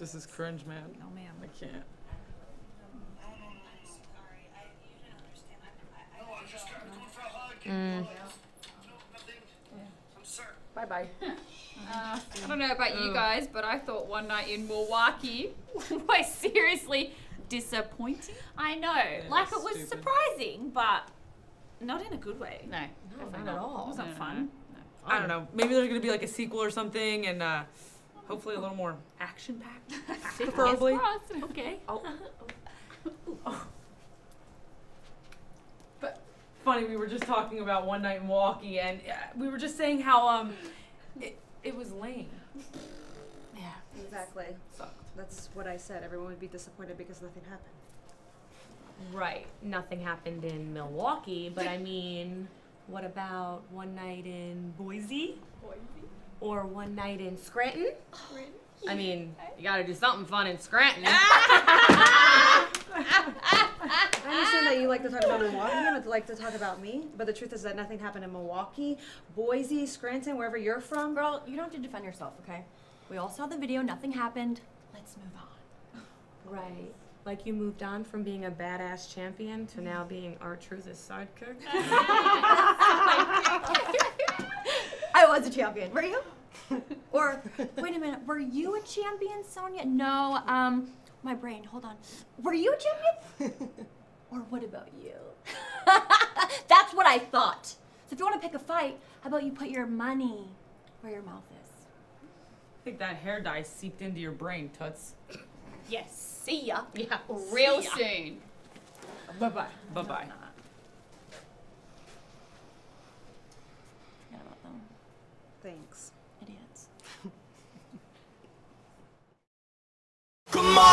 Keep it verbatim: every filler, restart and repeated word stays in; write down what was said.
This is cringe, man. Oh, man. I can't. Mm. Bye bye. Uh, I don't know about you guys, but I thought One Night in Milwaukee was seriously disappointing. I know. Yeah, like it was stupid. surprising, but not in a good way. No, No, definitely not at all. It wasn't No, no, fun. I don't know. Maybe there's gonna be like a sequel or something, and uh, hopefully a little more action packed, preferably. Okay. Oh. Oh. But funny, we were just talking about One Night in Milwaukee, and uh, we were just saying how um, it it was lame. Yeah. Exactly. Sucked. That's what I said. Everyone would be disappointed because nothing happened. Right. Nothing happened in Milwaukee, but I mean, what about one night in Boise? Boise. Or one night in Scranton? I mean, you gotta do something fun in Scranton. I understand that you like to talk about Milwaukee and would like to talk about me, but the truth is that nothing happened in Milwaukee, Boise, Scranton, wherever you're from. Girl, you don't have to defend yourself, okay? We all saw the video, nothing happened. Let's move on. Right. Like you moved on from being a badass champion to now being R-Truth's sidekick. I was a champion, were you? Or, wait a minute, were you a champion, Sonia? No, um, my brain, hold on. Were you a champion? Or what about you? That's what I thought. So if you want to pick a fight, how about you put your money where your mouth is? I think that hair dye seeped into your brain, Toots. Yes. See ya. Yeah. Real See ya. soon. Bye bye. Bye bye. Forget about them. Thanks. Idiots. Come on!